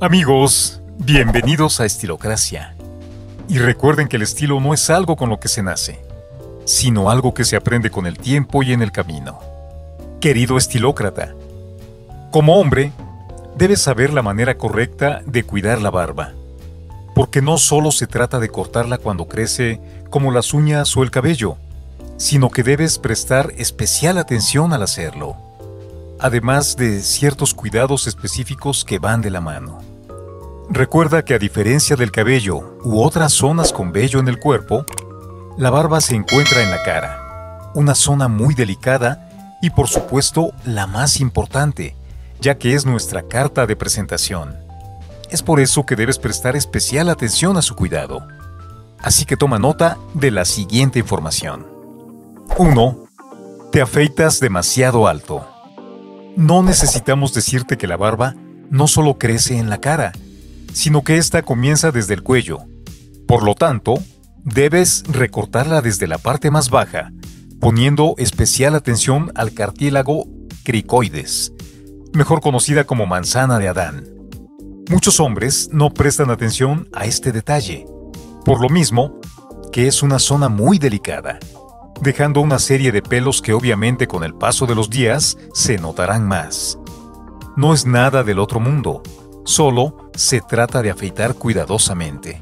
Amigos, bienvenidos a Estilocracia. Y recuerden que el estilo no es algo con lo que se nace, sino algo que se aprende con el tiempo y en el camino. Querido estilócrata, como hombre, debes saber la manera correcta de cuidar la barba, porque no solo se trata de cortarla cuando crece, como las uñas o el cabello, sino que debes prestar especial atención al hacerlo, además de ciertos cuidados específicos que van de la mano. Recuerda que a diferencia del cabello u otras zonas con vello en el cuerpo, la barba se encuentra en la cara, una zona muy delicada y por supuesto la más importante, ya que es nuestra carta de presentación. Es por eso que debes prestar especial atención a su cuidado. Así que toma nota de la siguiente información. 1. Te afeitas demasiado alto. No necesitamos decirte que la barba no solo crece en la cara, sino que ésta comienza desde el cuello. Por lo tanto, debes recortarla desde la parte más baja, poniendo especial atención al cartílago cricoides, mejor conocida como manzana de Adán. Muchos hombres no prestan atención a este detalle, por lo mismo que es una zona muy delicada, dejando una serie de pelos que obviamente con el paso de los días se notarán más. No es nada del otro mundo, solo se trata de afeitar cuidadosamente.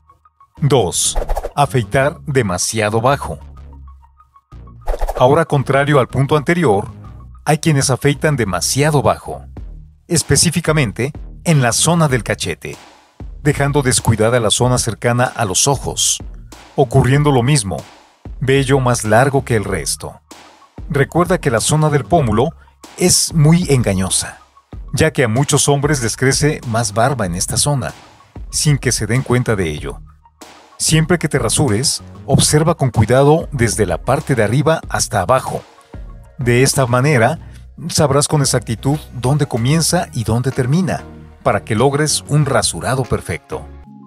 2. Afeitar demasiado bajo. Ahora, contrario al punto anterior, hay quienes afeitan demasiado bajo, específicamente en la zona del cachete, dejando descuidada la zona cercana a los ojos, ocurriendo lo mismo, vello más largo que el resto. Recuerda que la zona del pómulo es muy engañosa, ya que a muchos hombres les crece más barba en esta zona, sin que se den cuenta de ello. Siempre que te rasures, observa con cuidado desde la parte de arriba hasta abajo. De esta manera, sabrás con exactitud dónde comienza y dónde termina, para que logres un rasurado perfecto.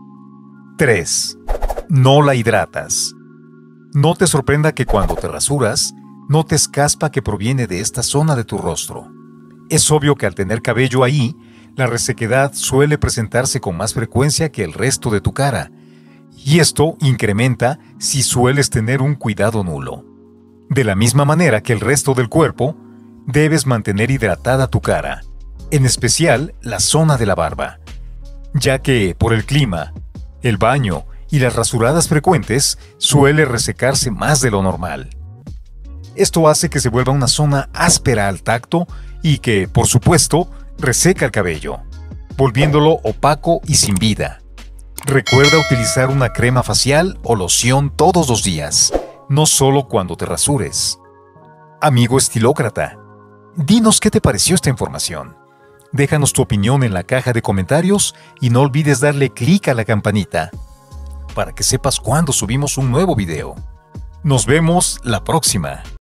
3. No la hidratas. No te sorprenda que cuando te rasuras, notes caspa que proviene de esta zona de tu rostro. Es obvio que al tener cabello ahí, la resequedad suele presentarse con más frecuencia que el resto de tu cara, y esto incrementa si sueles tener un cuidado nulo. De la misma manera que el resto del cuerpo, debes mantener hidratada tu cara, en especial la zona de la barba, ya que por el clima, el baño y las rasuradas frecuentes suele resecarse más de lo normal. Esto hace que se vuelva una zona áspera al tacto y que, por supuesto, reseca el cabello, volviéndolo opaco y sin vida. Recuerda utilizar una crema facial o loción todos los días, no solo cuando te rasures. Amigo estilócrata, dinos qué te pareció esta información. Déjanos tu opinión en la caja de comentarios y no olvides darle clic a la campanita para que sepas cuando subimos un nuevo video. Nos vemos la próxima.